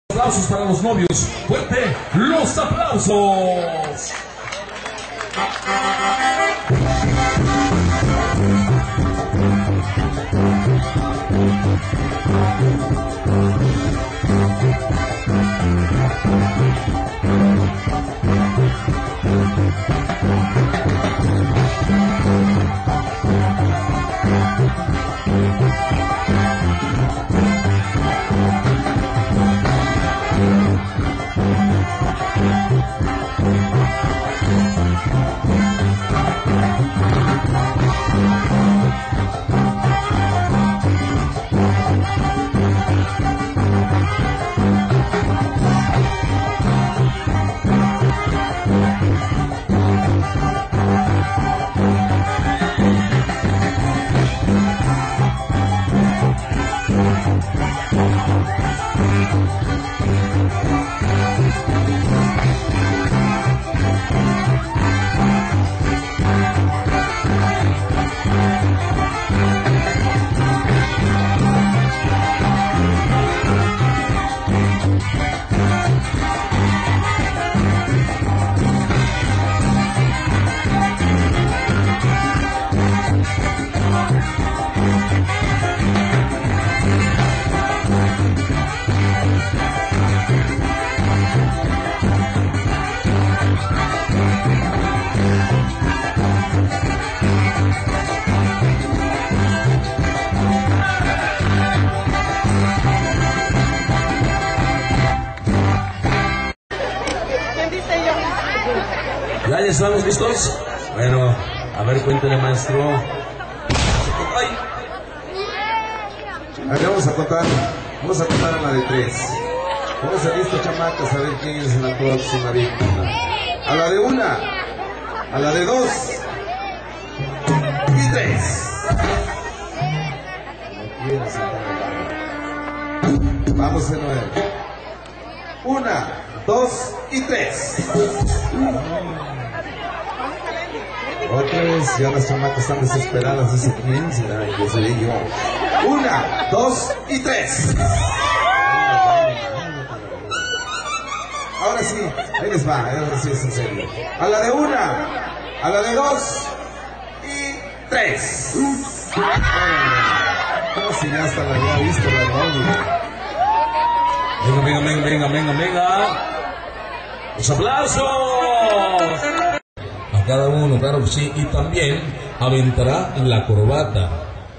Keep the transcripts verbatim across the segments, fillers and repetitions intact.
Aplausos para los novios. Fuerte los aplausos. ¿Ya, ya estamos listos? Bueno, a ver, cuéntale, maestro. ¡Ay! Aquí vamos a contar, vamos a contar a la de tres. Vamos a listo, chamacas, a ver quién es la próxima víctima. A la de una, a la de dos y tres. Vamos de nuevo. Una, dos y tres. Otra vez, ya las chamacas están desesperadas. Dice, ¿quién será? Yo seré yo. Una, dos y tres. Ahora sí, ahí les va, ahora sí es en serio. A la de una, a la de dos y tres. Como si ya hasta la había visto la novia. Venga, venga, venga, venga, venga, venga. Los aplausos. A cada uno, claro que sí. Y también aventará la corbata.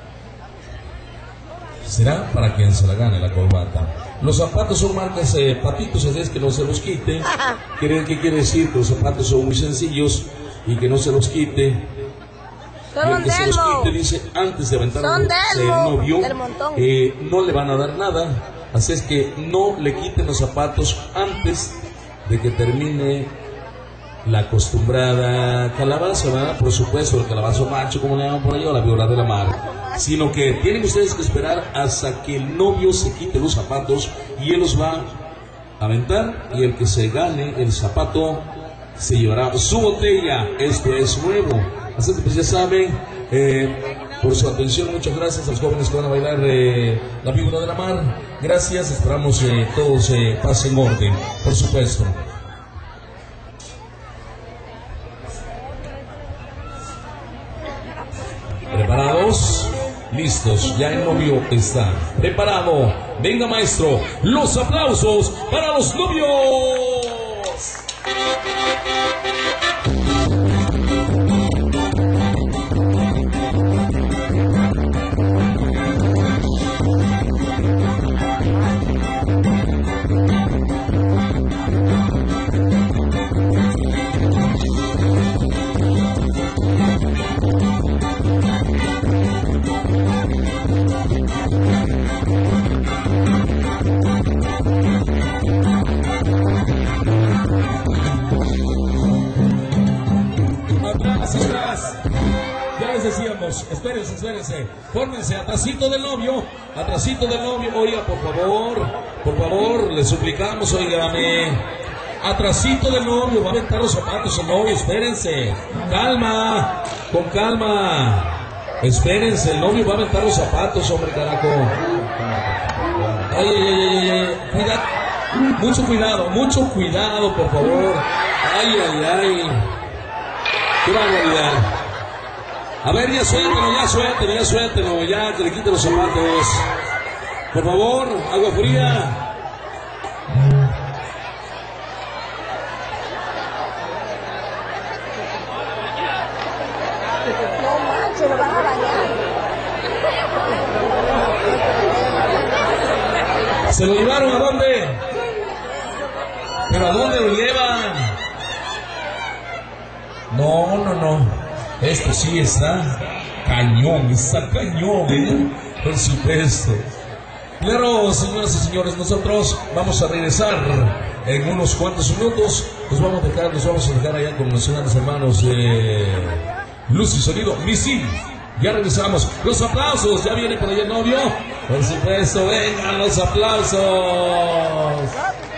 Será para quien se la gane la corbata. Los zapatos son marcas eh, patitos, así es que no se los quite. ¿Qué, ¿Qué quiere decir? Que los zapatos son muy sencillos y que no se los quite. Y el que se los quite, dice, antes de aventar el novio, eh, no le van a dar nada. Así es que no le quiten los zapatos antes de que termine la acostumbrada calabaza, ¿verdad? Por supuesto, el calabazo macho, como le llaman por ahí, o la víbora de la mar. Sino que tienen ustedes que esperar hasta que el novio se quite los zapatos y él los va a aventar, y el que se gane el zapato se llevará su botella. Esto es nuevo. Así que pues ya saben, eh, por su atención, muchas gracias a los jóvenes que van a bailar eh, la víbora de la mar. Gracias, esperamos eh, todos eh, pasen en orden, por supuesto. ¿Preparados? Listos, ya el novio está preparado. Venga, maestro, los aplausos para los novios. Ya les decíamos, espérense, espérense, fórmense, atrasito del novio, atrasito del novio, oiga, por favor, por favor, les suplicamos, oígame, atrasito del novio, va a aventar los zapatos el novio, espérense, calma, con calma, espérense, el novio va a aventar los zapatos, hombre, carajo, ay, ay, ay, ay, ay, cuidado, Mucho cuidado, mucho cuidado, por favor. Ay, ay, ay. Qué barbaridad. A ver, ya suéltelo, ya suéltelo, ya suéltelo, ya que le quite los zapatos. Por favor, agua fría. Se lo van a bañar. ¿Se lo llevaron a dónde? ¿Pero a dónde lo llevan? No, no, no. Esto sí está cañón, está cañón, ¿eh? Por supuesto. Claro, señoras y señores, nosotros vamos a regresar en unos cuantos minutos. Nos vamos a dejar, nos vamos a dejar allá con los grandes hermanos de Luz y Sonido, Misil. Ya regresamos. Los aplausos, ya viene por allá el novio. Por supuesto, vengan los aplausos.